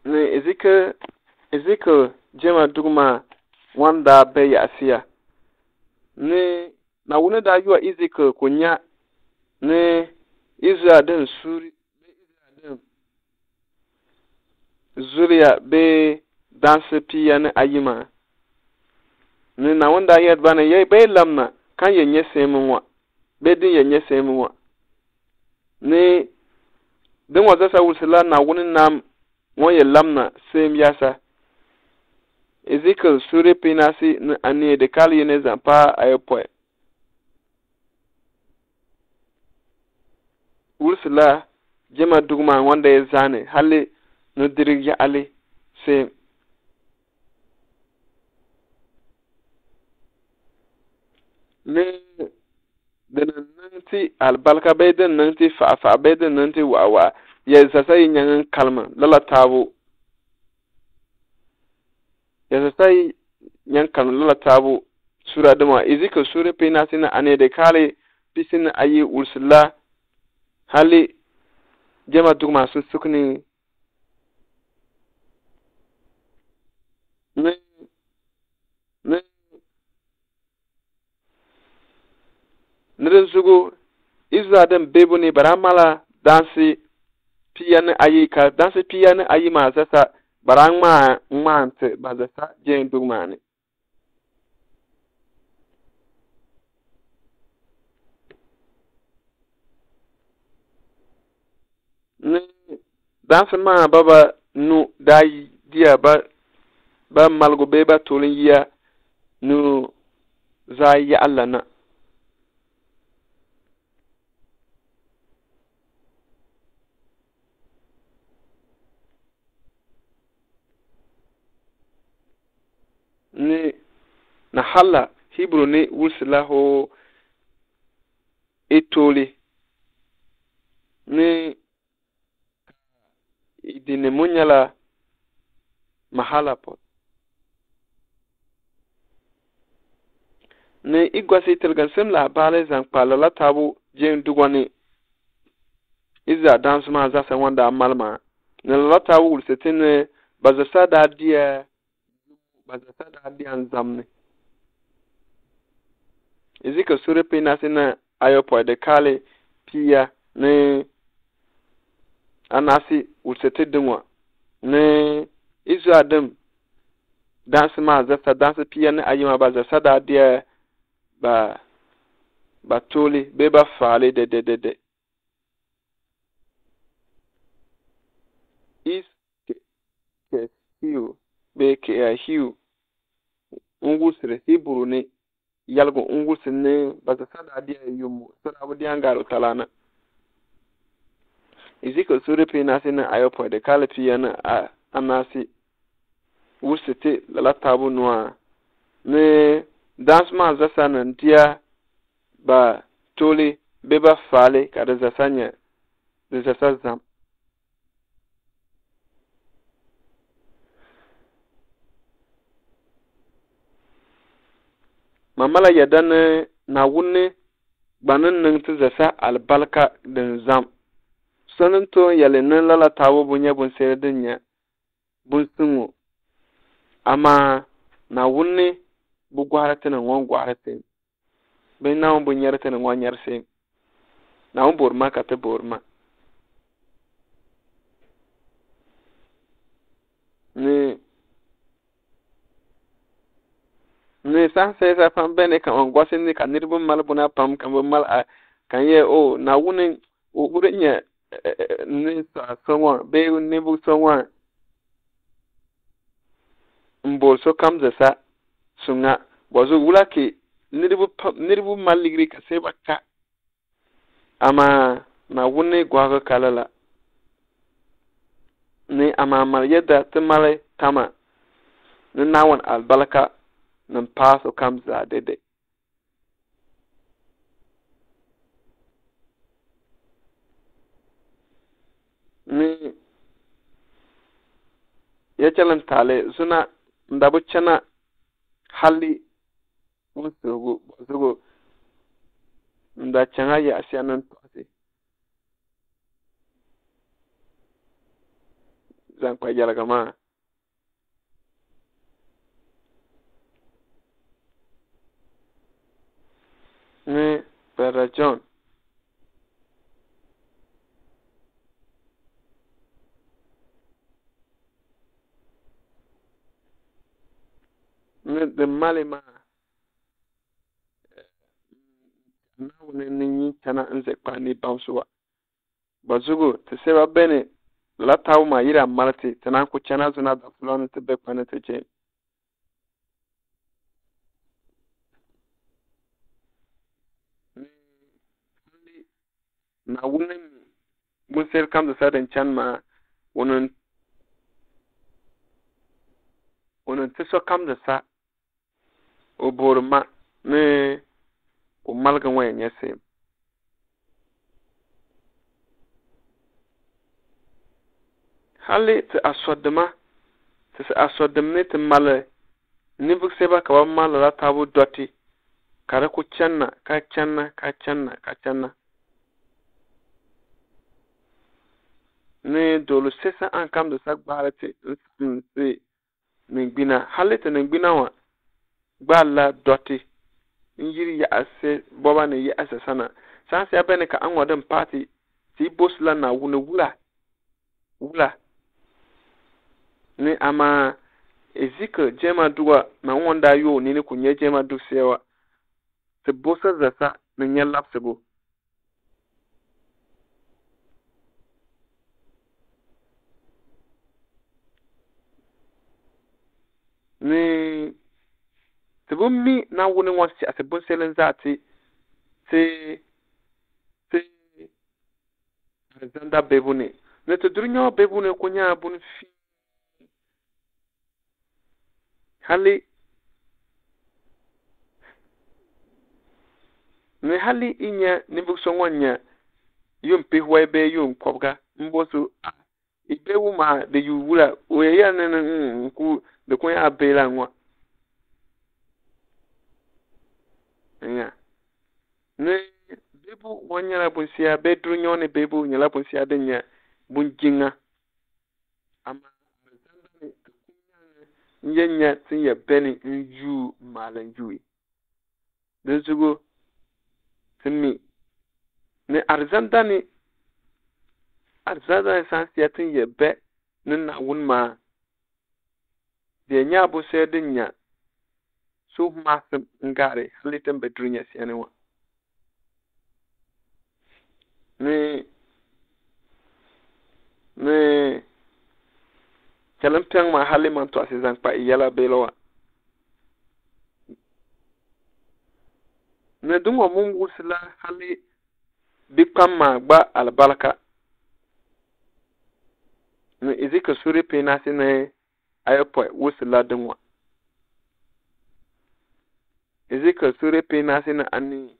ne Ezekiel jema dugma wanda be ya sia ne na wona da yo Ezekiel konya ne Israel den suri be Israel den zuriya be danse piya ne ayima ne na wanda yet bana ye be lamna kan ye nyesemwa be din ye nyesemwa ne den waza sa wusila na wunin nam won ye lamna sem yasa Ezekiel sure pinasi ani de kali ne zampa ayopo wusila jema dugma wanda ye zane hali no dirija ali sem ne den nanti albalka beden nanti fa beden nanti wa ya sasai nyan kalma lala tabu ya sasai nyan kalma lala tabu sura dama Ezekiel sura pinasi na ane de kale pisin ayi ursula hali jema dugma sukni ne zugo Israel bebo ne baramala dansi piyan ayika dansi piyan ayi ma zasa barangma ngmante bazasa jen dugmane ne dansi ma baba nu dai dia ba malgo beba tolin ya nu za ya Allah na ne na hala Hebrew ne wusila ho etoli ne idine munyala mahala pot ne igwasi telgan sem la bale zan pala la tabu jen dugwani iza dance ma za sa wanda malma ne la tabu ulsetin bazasa da dia anzamne Ezekiel sure pena sina ayopo de kale pia ne anasi ulsete dingwa ne izu adam dance ma za dance pia ne ayima bazasa da dia ba toli be ba fale de is ke hiu be ke hiu ungusre Hebrew ne yalgo ungusre ne bazasa da dia yumu sura abudi angaro talana Ezekiel sure pena sina ayopo de kale pia na anasi wusete la tabu noa ne dance ma zasa na ntia ba toli beba fale kada zasanya de zasa zam mamala yadan na wunne banan nan ta zasa albalka din zam sanin to yalenan lala tawo bunya bun sayar dinya bun sunwo amma na wunne bu gwarata nan wan gwarata ben na bun yarta nan wan yarse na un borma ka ta borma ne sa sai sa fam bene kan on gwasin ni kan nirbun mal buna pam kan mal kan ye o na wunin o burenya ni sa sonwa be ni bu sonwa mbol so kam za sa sunga bozo wulake nirbu mal ligri ka sai bakka ama na wunne gwaga kalala ne ama mal yadda tumale tama ni nawon albalka nan paso kam za dede ni ya chalan tale suna ndabu chana hali musugo nda changa ya asianan tosi zan kwa yalgama ne Brother John ne de malima na woni ni tana nze kwa ni bamsuwa bazugo te seba bene la taw ma yira marti tana ku chana zuna da fulani te be kwana te je na wunin mun ser kam da sadan chan ma wonon te so kam da sa o borma ne o malgan wayan yase hali te asodma te asodmne te male ni buk seba ka ba mala la tabu doti kare ku channa ka channa ne dolu sesa an kam da sa gbarate se ningbina hali te ningbina wa gbala doti injiri ya ase boba ne ya ase sana sanse abene ka anwadin party ti bosla na wula ne ama ezika jema duwa na wanda yo ni kunye jema du sewa te bosa zasa ne nya lapsego ne te bumi na woni wonsi ase bonselen zati te Alexander Bebune ne te dunya Bebune kunya bun fi hali inya ni bukso nwanya yumpe huwebe yum kwabga mbosu ibewu ma de yuwura oyeya ne ku de kunya abela nwa nya ne bebu wanyara bunsia bedru nyone bebu nyala bunsia de nya bunjinga ama nyenya tinya beni nju malanjui dezugo timi ne arzanda sansia tinya be nna wunma de nya bu se de nya so masem ngare halitem bedru nya sianewa ne kalampeng ma haliman to asizan pa yala belowa ne dungo mun wusla hali bikam ma gba albalaka ne izika suri pena sine ayopo wusla dunwa izika suri pena sine ani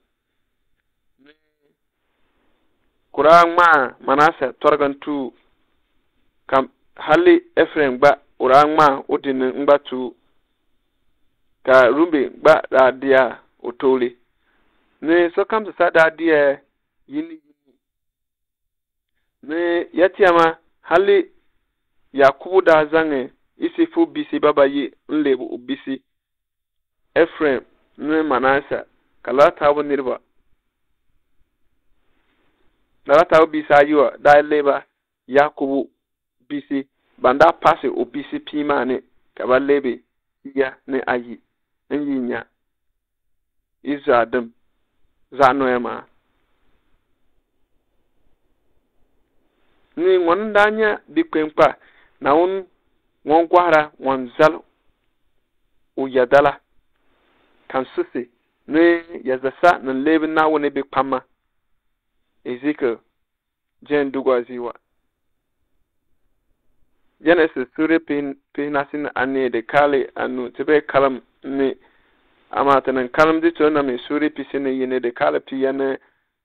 Kurang ma manasa torgantu kam hali Efrem gba urang ma udin ngbatu ka rumbe gba radia otoli ne so kam sa dadia yini ne yatiama hali Yakubu da zange isifu bisi babayi nlebu ubisi Efrem ne manasa kala tawo nirba Nalata bisa yiwa da leba Yakubu bisi banda pase o bisi pima ne kaba lebe ya ne ayi nyinya izadum zanoema ni wondanya bikwempa na won gwara won zal o yadala kan susi ne yazasa na lebe na woni bikpama Ezekiel jen dugwaziwa Genesis sura pinasin ane de kale anu tebe kalam ni amatanan kalam di to na me sura pisine yene de kale piyane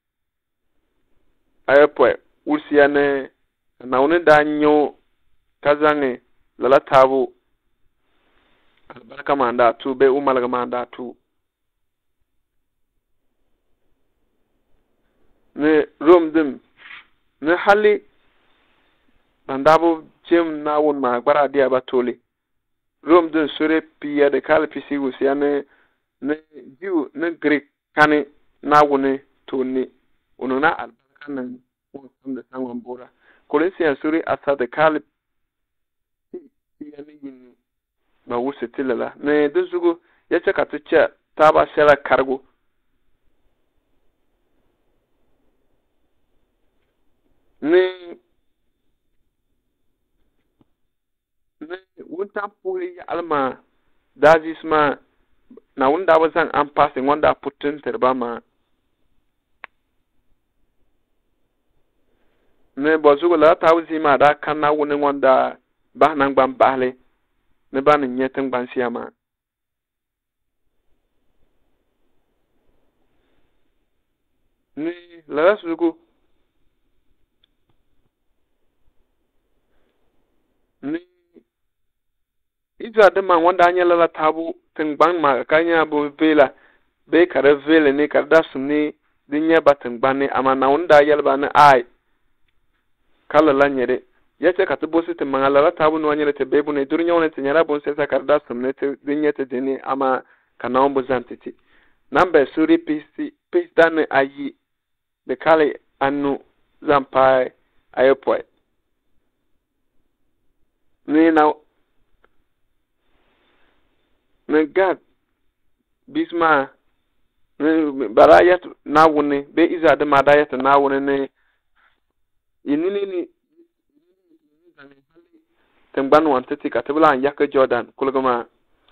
ayapwe usiane na woni danyo kazange lala tabu albaraka manda tu be umalaga manda tu ne romdim ne hali bandabu chem na won ma gbara dia batole rom dun sore pia de kal pisi wusia ne Jew ne Greek kane na wone toni onona albarka nan won sam de sangwan bora Corinthians sore asa de kal pia ne yin ba wusse tilala ne duzugo yace ka tuce ta ba shara kargo ne wunta puli alma dazisma na wunda bazan an passing wanda putun terbama ne bozugo la tawzi ma da kana wuni wanda ba nan ban bahle ne ban nyetin ban siyama ni la sugo ni ijo adama wanda anya la tabu tingban ma kanya bo vela be kare vele ne kada sumni dinya batingban ne amana wanda yalba ne ai kala la nyere yace ka tubo sitin mangala la tabu no nyere te bebu ne durnya wona te nyara bon sesa karda sumne te dinya te deni ama kana on bozantiti number suri pisi dan ayi de kale anu zampai ayopoi ni na ne gad bisma ne barayat na woni be iza de madayat na woni ne inini tengban wantati katibla an yakka Jordan kulgama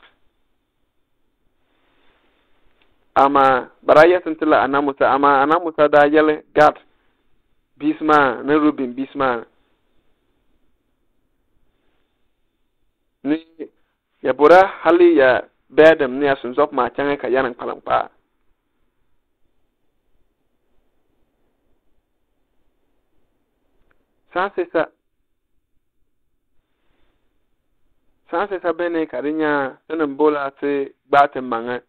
ama barayatin tila anamusa da yele gad bisma ne rubin bisma ni ya bora hali ya bedam ni asun zop ma changa ka yanan palampa sanse sa bene karinya sanan bola te gbate manga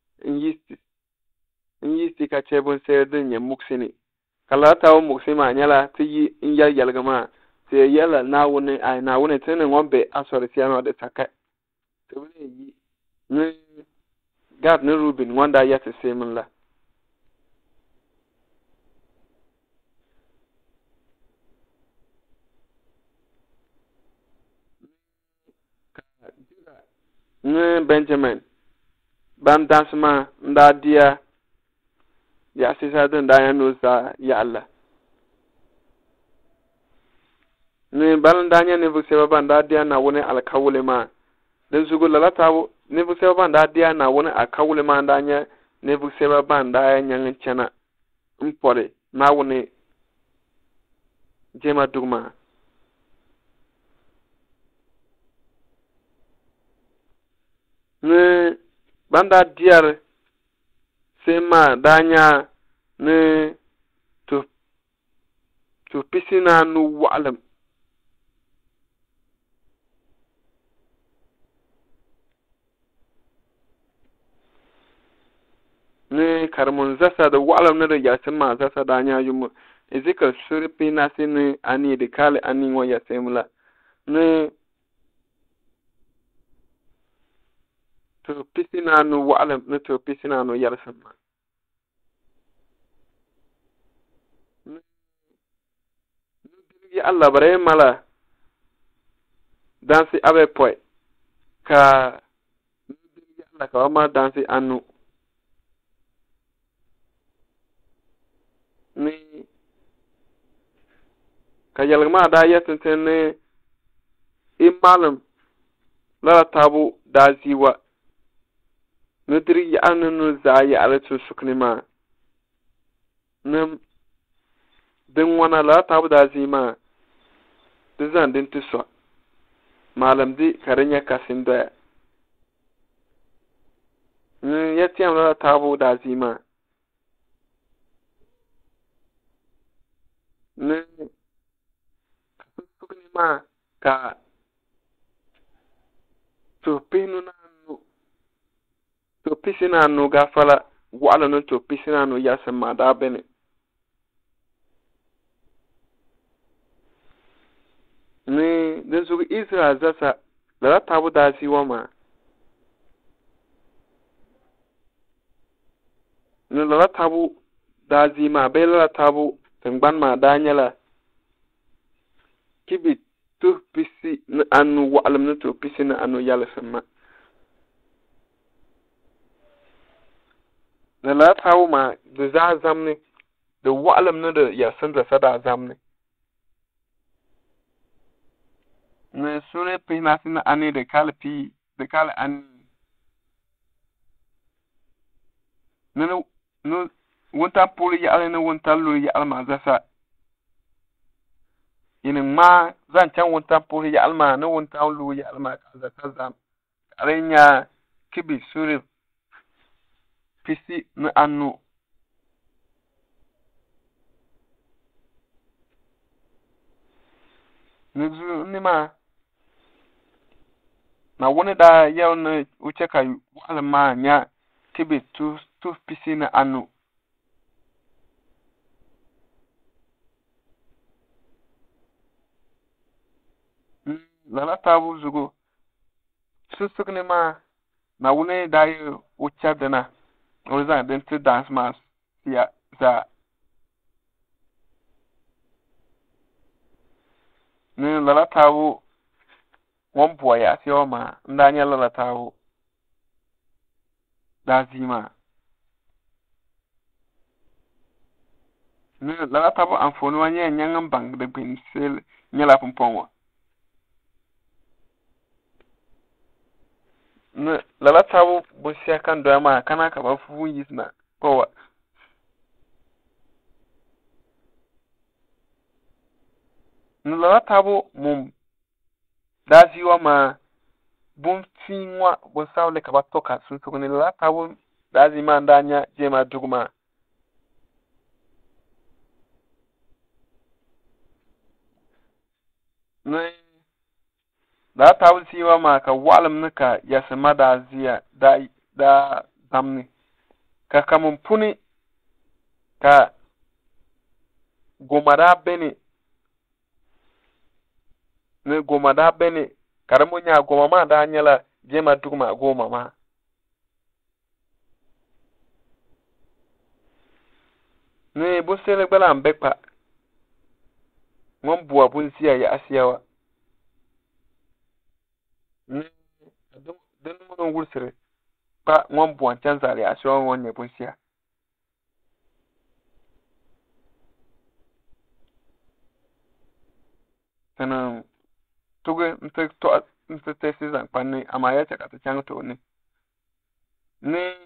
inyisti ka chebon sedin ya muksini kala tawo muksima nyala ti yi inya yalgama te yala na wone tene ngombe asori siano de saka te wone yi ne gad ne rubin wanda yata semin la ne Benjamin ban dansma nda dia ya sisa den da ya nusa ya Allah ne balan danya ne bukse ban da dia na woni alkawule ma den zugo lalata ne bukse ban da dia na woni alkawule ma danya ne bukse ban da ya nyan chana mpore na woni jema dugma ne banda diar sema danya ne to pisina nu wa'lam ne karmun zasa da wa'lam ne da yasin ma zasa danya yumu ezika suripi na sini ani de kale ani wa yasemla ne to pisina nu wa'lam ne to pisina nu yarsamma ya Allah bare mala dansi abe poi ka ya Allah ka ma dansi anu ni ka yalma da yatin ne imalum la tabu da ziwa nudri ya anu za ya alatu suknima nam din wana la tabu da zima dizan din tiso malam di karinya kasin da ni yatiyam la tabu da zima ni suknima ka to pisina nu gafala wala no to pisina nu yasma da bene ni den zugu Israel zasa la tabu da si wama ne la tabu da zi ma be la tabu tengban ma da nyala kibi tu pisi na anu wa'alam na tu pisi na anu yalsama la tabu ma de za zamne de wa'alam na de ya san da sada zamne ne sure pina sina ani de kalpi de kal an no wonta puli ya ale no wonta lu ya alma zasa yin ma zan can wonta puli ya alma no wonta lu ya alma zasa zam arenya kibi sure pisi no anu ni ma na woni da yau na uche ka alma nya kibi tu pisi na anu la tabu zugo susuk ni ma na woni da yi uche dana ozan den to dance mas ya za ni la tabu won boy ya si o ma ndanya la tabu da zima ni la tabu amfoni wa nyang bang de bin sel nyala pompon ne la tabu bo sia kan do ma kana ka ba fu yisna ko wa ni la tabu mum da ziwa ma bun finwa bo sawle ka ba toka sun so ni la tabu da zima ndanya jema duguma ne da tabu siwa ma ka walam nika yasma da ziya da zamni ka kamun puni ka gomada bene ne gomada bene karamu nya goma ma da nyala jema duguma goma ma ne bo sele gbala mbekpa ngom buwa bun siya ya asiyawa ne den mo ngulsire pa ngom buwan chanzari asiyawa wonne bun siya kana tuge nte to nte tesi zan panni amaya chaka ta chang to ne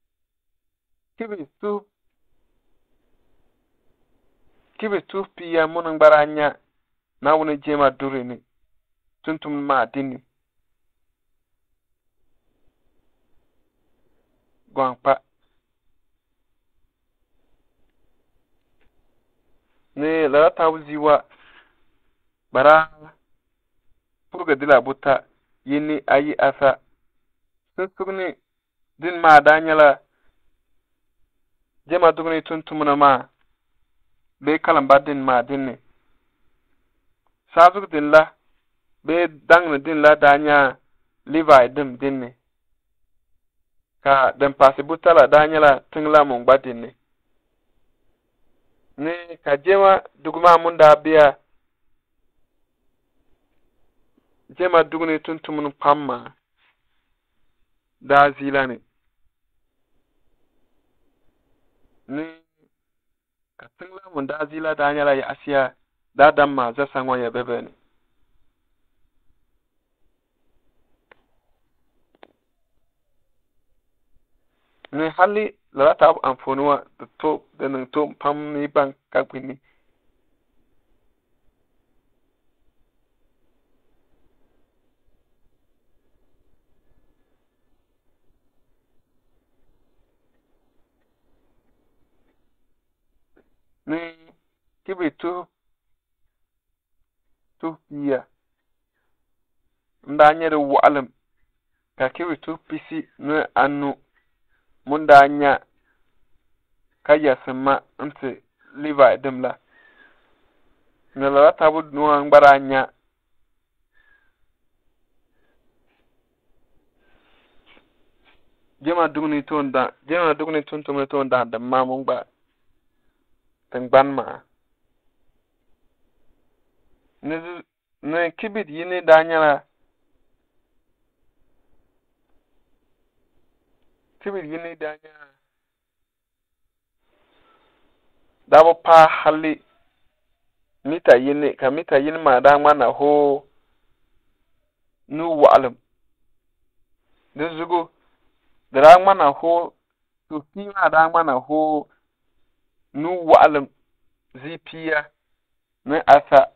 kibi tu piya mun baranya na woni jema dure ni tuntum ma dini gwangpa ne la tawziwa bara purga dila buta yini ayi asa susugni din ma danyala jema dugni tuntum na ma be kalam badin ma dinne sazuk din la be dangna din la danya levi dim dinne ka den pasi butala danyala tingla mun badinne ne ka jema dugma mun da biya jema dugni tuntum pamma da zilane ne ka tingla mun da zila danyala ya asiya da damma za sangwa ya bebeni ne hali la ta amfonuwa da to da nan to pam ni ban ka kwini ne kibi tu ya nda nyere wa'alam ka kibi tu pisi ne anu munda anya kaya sama nti levi dimla ne la tabu nuwa ngbara anya jema dugni tonda jema dugni tuntum tonda da mamun ba tangban ma ne kibit yini danyala kibit yini danyala dabo pa hali mita yini ka mita yini ma da mana ho nu wa'alam zugo da mana ho to kima da mana ho nu wa'alam zipiya ne asa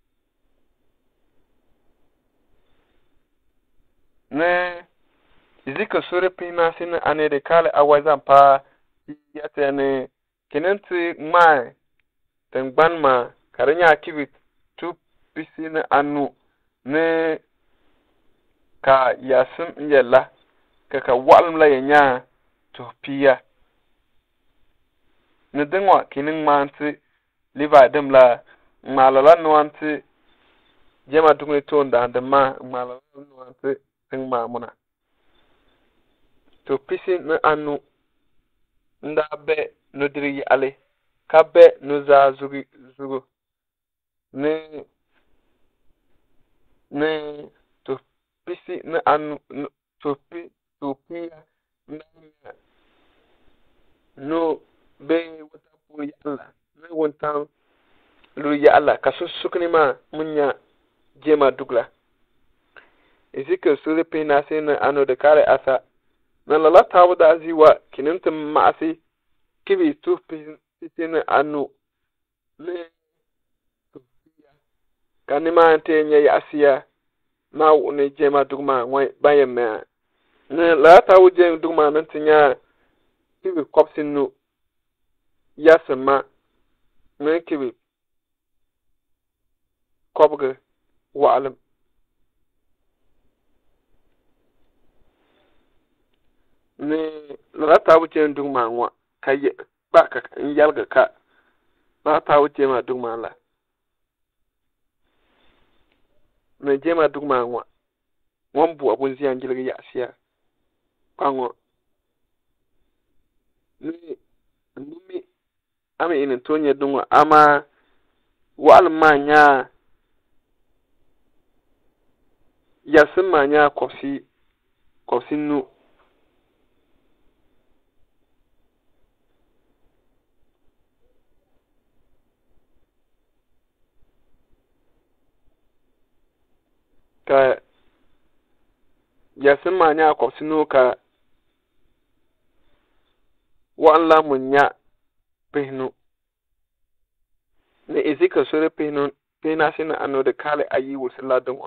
ne izika sore pina sin ane de kale awazan pa yatene kenenti mai tengban ma karanya kibit tu pisine anu ne ka yasim yella ka walm la yanya to piya ne dengwa kinin manti liva dem la malala nuanti jema dugni tonda de ma malala nuanti ma muna to pisi na anu nda be no diri ale ka be no za zugo ne to pisi na anu to pi no be wata pu yalla ne wontan lu yalla ka sukni ma munya jema dugla izika sura pina sai na anu da kare asa na lalata wuda ziwa kinintin ma'asi kibi tu fitin anu ne kanima te nya yasiya na ne jema dugma wai bayan me ne lalata wuje dugma nan tinya kibi kopsin nu yasma ne kibi kopga wa'alam ne lalata wuce dugma wa kai ba ka yalga ka lalata wuce ma dugma la ne jema dugma wa won bu abun ziyan gilga yasiya pango ne mumi ame inin tonye dugma ama wal manya yasin manya kosi nu ka yasin manya kosi nu ka wa'ala munya pehnu ne izika sore pehnu pehna sina anu de kale ayi wusila dungwa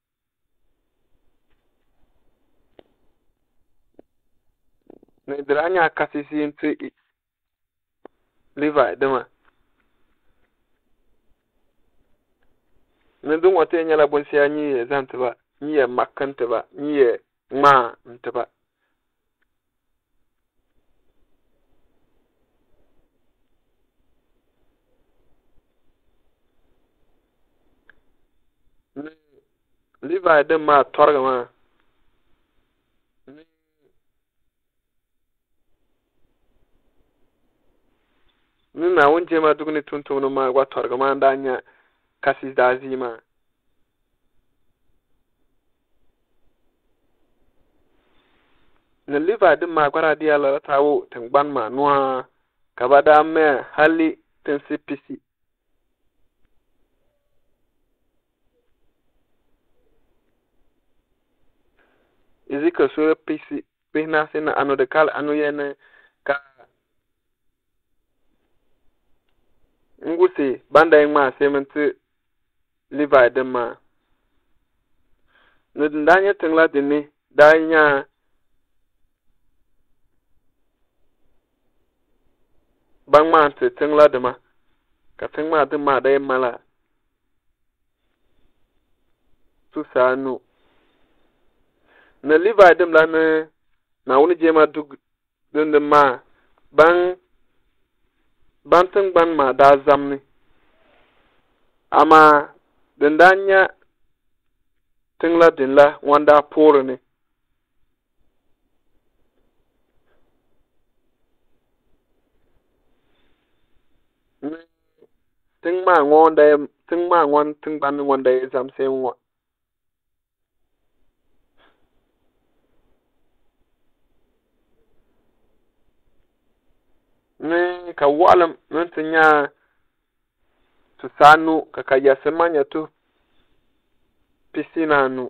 ne dranya kasisi nti liva dema ne dungwa te nyala bonsia nyi zantba nyi makantba nyi ma ntba liva dema torga ma nina wonje ma dugni tuntum no ma gwa torga ma ndanya kasi dazima na liva din ma gwara dia la tawo tangban ma noa kabada me hali tensipisi izika sura pisi pina sina anu de kal anu yene ka ngusi banda ma sementi liva din ma ne ndanya tengla dinni danya bangma te tengla dema ka tengma de ma dai mala tu sanu na liva dim la ne na woni jema dug dun ma ban tengban ma da zamni ama dindanya tengla dinla wanda pore ne Ting ma ngon da ting ma ngon ting ban ngon da zam se nwa. Ni ka walam nantinya tu sanu ka yasemanya tu pisina nu.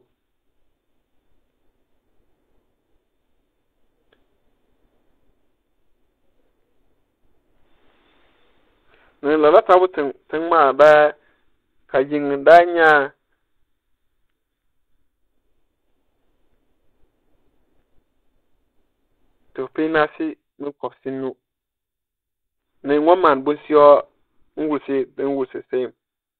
Ni lala tabu ting ma ba ka yin danya tu pinasi nu kopsinu. Ni waman busio ngusi dengusi sem.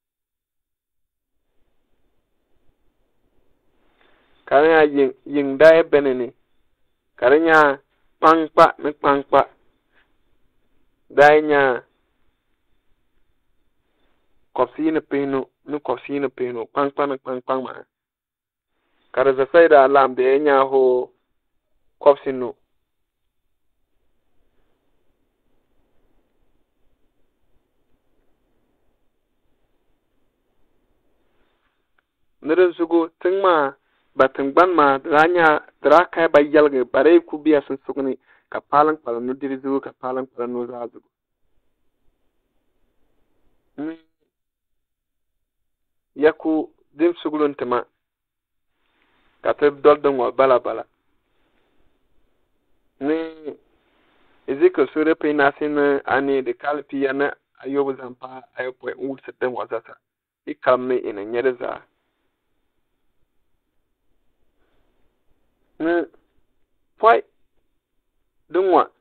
Karenya yin dai beneni. Karenya pangpa ni pangpa. Danya kopsi ni pinu ni kopsi ni pinu pangpa ni pangpa ma. Kare zafaida alam de nya ho kopsi nu. Nirin sugu tingma batingban ma danya draka ba yalge bare ku biya sun sugni ka palang palang nu diri zugu ka palang palang nu za zugu. Yaku dim sugulun tema ka tib dol dungwa bala bala. Ni Ezekiel sura pe nasin ani de kalpi yana ayobu zampa ayopo ul sitem wazata. Ikamne ina nyereza. Ni fai dungwa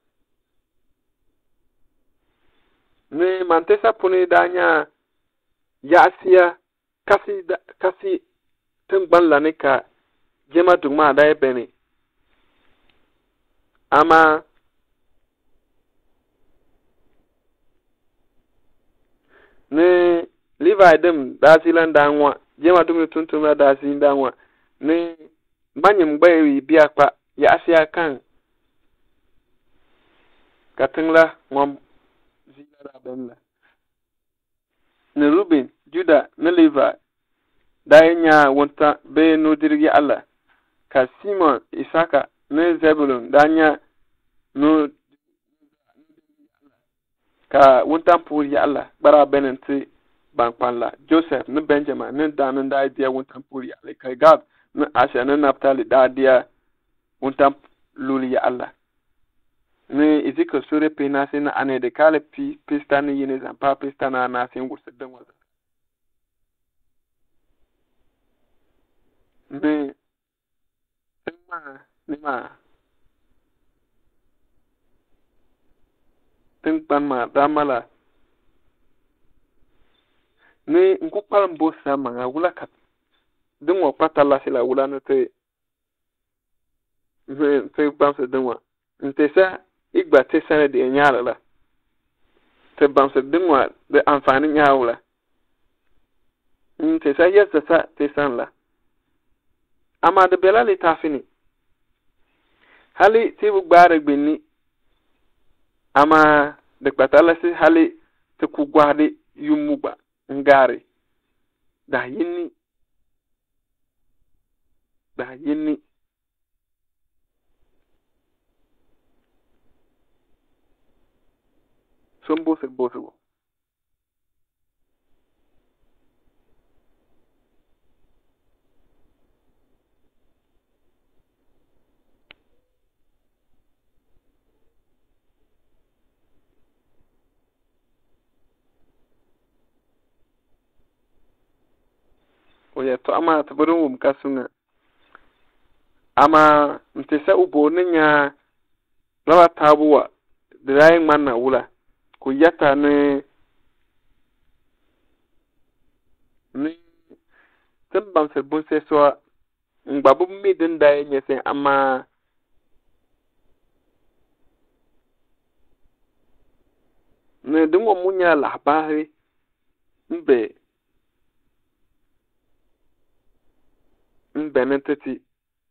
ni mantesa puni danya yasia kasi tingban lanika jema dungma da beni ama ni Levi dem dasilan danwa jema dum tuntuma dasin danwa ni banyim gbayi biya pa yasia kan katingla ngom zila benla ni Ruben Juda ni Levi danya wonta be no dirgi Allah ka Simon Isaka ni Zebulun danya no ka wontan puri Allah bara benenti bankpanla Joseph ni Benjamin ni Dan da dia wontan puri Allah ka Gad ni Asher ni Naphtali da dia wontan luli Allah ni Ezekiel sura pe na sin ane de kale pista ni yini zan pa pista na sin gursu dan waza ni ma tingpan ma damala ni nkupal mbosa ma wula kat dingwa patala sila wula no te bamse dingwa ntesa igba te sana de nyala la te bamse dingwa de amfani nyawla ntesa yesa sa te san la ama de bela le tafini hali ti bu gbare gbeni ama de patala si hali te ku gwade yumuba ngare da yini sombo se boso oya to ama to bodon wum kasunga ama ntesa ubo nya lawa tabuwa drai manna wula ku yata ni timbam se bunse so ngbabu midin da nyese ama ne dingo munya labari mbe nentati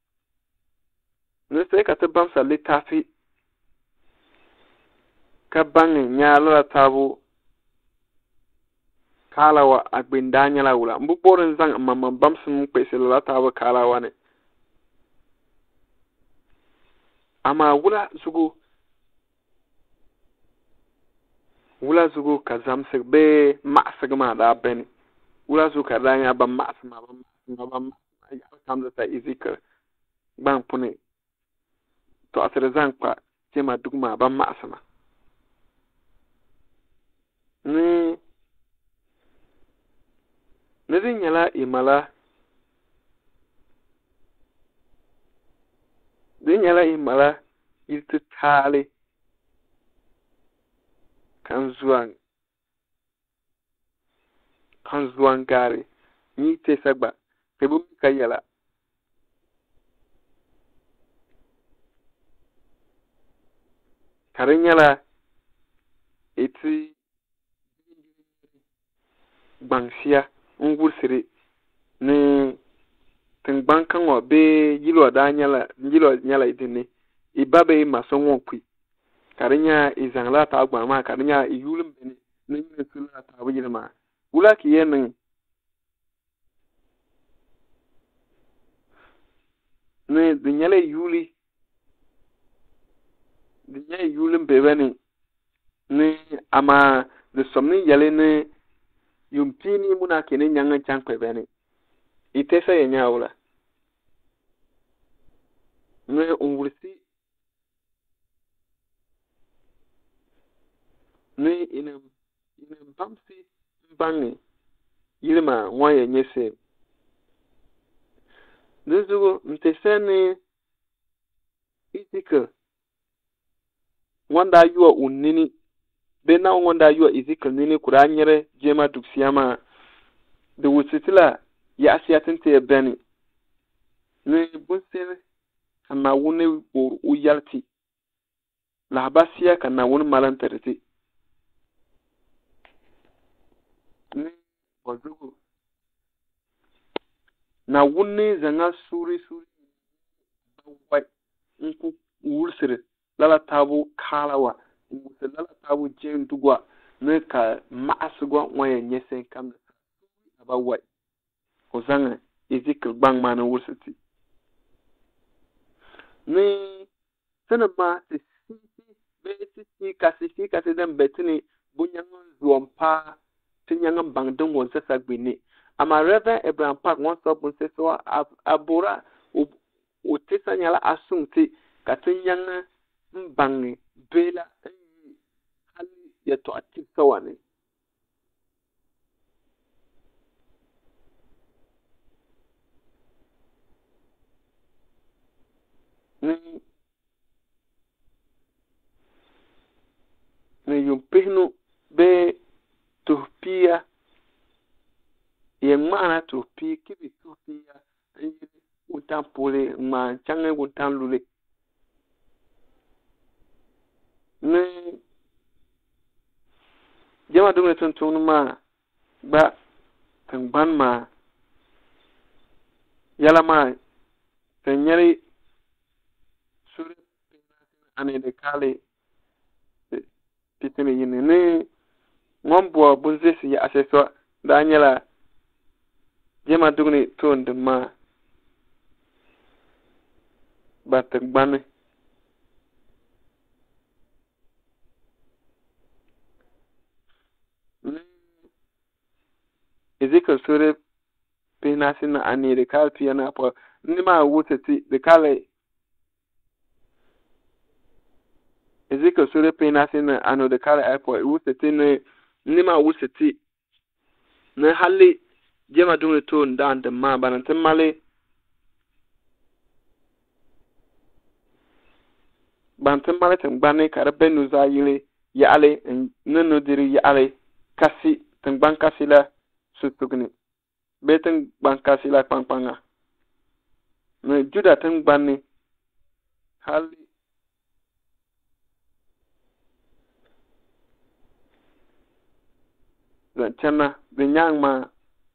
ne se ka timbam sa litafi ka bangi nyalo tabu kalawa agbendanya la wula mbu borin zang mamman bamsun pese la tawo kalawa ne ama wula zugo ka zamsig be ma'sig ma da beni wula zugo ka danya ba ma'sma ya kam da Ezekiel ban pune to asir zang pa tema dugma ba ma'sma ni nyala imala ilti tali kan zuwan gari ni te sagba tebu ka yala karin yala iti bangsia ngursiri ni tingban kanwa be yilo nyala idini ibabe masonwo kwi karinya izangla ta gba ma karinya iyulum beni ni sula ta wujilma wula ki yenin ni dinyala yulum bebeni ni ama de somni yale ni yumpini muna kene nyanga chankwe beni itesa yenya wula ni ungurisi ni inem bamsi bangi yilma nwa yenyese Nuzugo mteseni Ezekiel wanda yuwa unini bena wanda yuwa Ezekiel nini kuranyere jema duksiyama de wusitila ya asiyatinte beni ni bunsir kana wuni uyalti labasiya kana wuni malantarti ni wazugo na wuni zanga suri bawai nku wulsire lala tabu kalawa wulsire lala tabu jen dugwa ne ka ma'asugwa waya nyesen kam bawai ko zanga Ezekiel bang mana wulsiti ni sanama si kasi dan betini bunyangon zuompa tinyangon bangdong wonsa sagbini ama Reverend Abraham Park won so bun se so abura o tesa nyala asunti katinyanga mbangi bela hali ya to atif sawane ni yumpihnu be tuhpia yengmana tuhpi kibi tuhpia utan pole ma change utan lule ni jama dunga tuntun ma ba tangban ma yala ma tanyari suri ane de kale pitini yini ni ngombo bunzesi ya aseso danyala jema dugni tonde ma batagban Ezekiel sore penasina ani de kal piana po ni ma wutati de kale Ezekiel sore penasina ano de kale airport wutati ni ma wutati na hali jema dugni ton dan de ma banante male bantemale tengbane karbe nuza yile yale nunu diri yale kasi tengban kasi la sutugni beten bankasi la pangpanga na juda tengbane hali chana binyang ma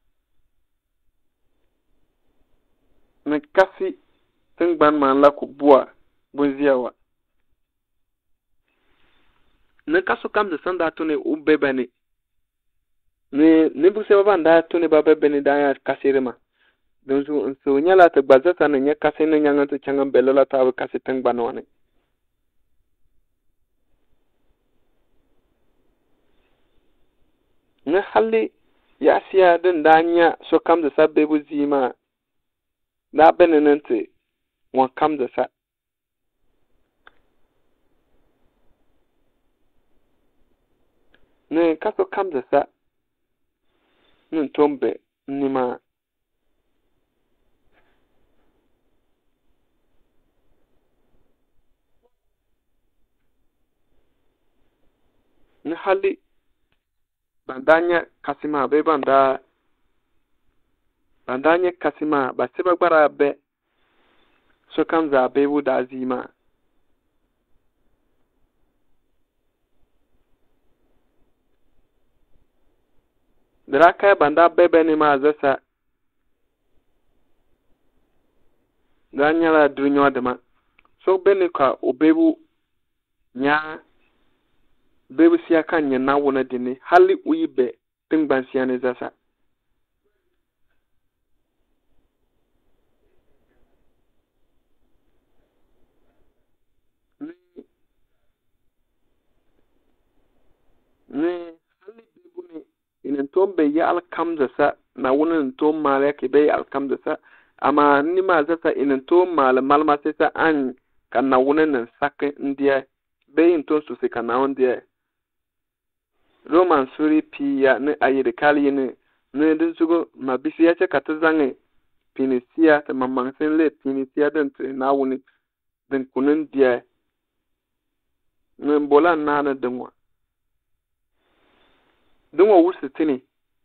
na kasi tengban man la kubua bunziawa na kaso kam de sanda tone ubebani ne bu se ba nda to ne ba be ni da ya kasire ma don so nyala ta gbaza ta ne nya kase ne nyanga to changa belola ta ba kase tang banwane ne halli ya siya din danya so kam da sabbe bu zima na benenente won kam da sa ne kaso kam da sa nun tombe ni ma ne halli bandanya kasima be bandanya kasima ba se ba gbara be so kam za be bu da zima draka banda bebe ni ma zasa ganya la dunyo dama so bene ka obebu nya bebu siya kan nya na wona dini hali uyibe tingban siya ne zasa ne hali bebu ni inen tombe ya alkam zasa na wona tom male ke be alkam zasa ama ni ma zasa inen tom male malma sesa an kan na wona nan sakke ndiye be in ton su se kan na ndiye Roman suri piya ne ayede kali ne din sugo mabisiya ce katazange pinisia ta mamangsen le pinisia den na wuni den kunun dia ne bola na na denwa wusi tini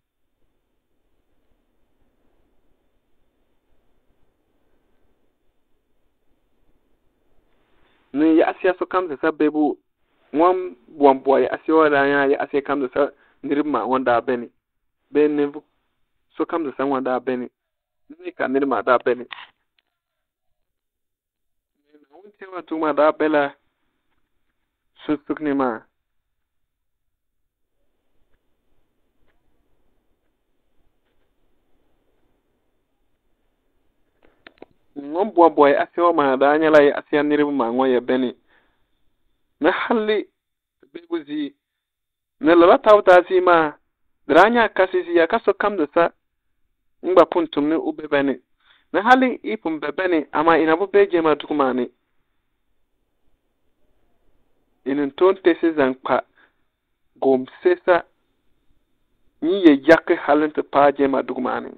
ne ya asiya so kam sa bebu ngom boy asiwa da ya asiya kam sa nirma wanda beni be ne so kam sa wanda beni ni ka nirma da beni na wunte wa tuma da bela susuk ni ma ngom boy asiwa ma da nya la asiya nirma ngoye beni na halli bebuzi na lala tawta si ma dranya kasisi ya kaso kam da sa ngba puntum ne ubebene na halli ipum bebene ama inabu beje ma tukumane inin ton tese zankpa gom sesa ni ye yakke halin ta paje ma tukumane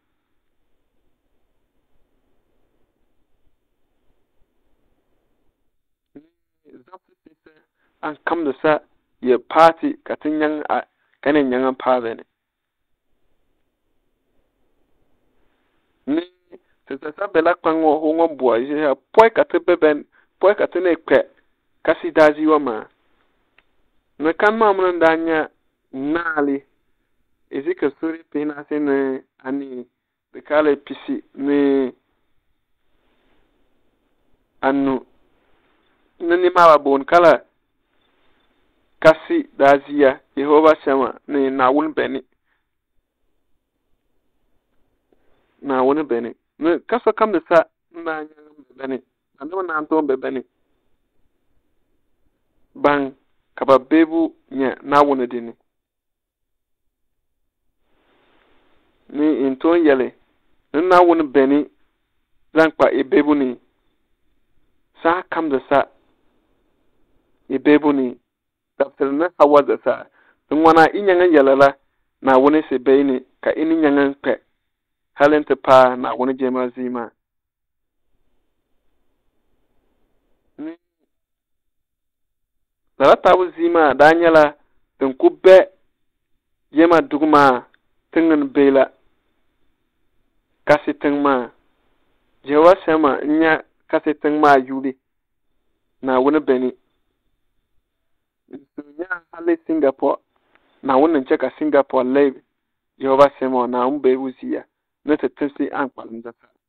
an kam da sa ye party katin yang a kanen yang pa bene ni sa bela kwango hongo boa je poi katebeben poi katene kwe kasi dazi wama na kan mamran danya nali ezika suri pina sene ani de kale pisi ne anu nani mala bon kala kasi daziya Yehova shama ne nawun beni ne kaso kam da sa na nyangam beni ando na anto beni bang kaba bebu nya nawun dini ni inton yele nawun beni zankpa ebebu ni sa kam da sa ebebu ni tafsir na hawa da sa wana inyanga yalala na wani se bayni ka ini nyanga pe halente pa na wani jema zima ni la tawu zima danyala den kubbe jema duguma tingen bela kasi tengma jewa sama nya kasi tengma yuli na wani beni nya hali Singapore na wannan cheka Singapore live Yehova sema na umbe uziya na tattasi an kwalin zaka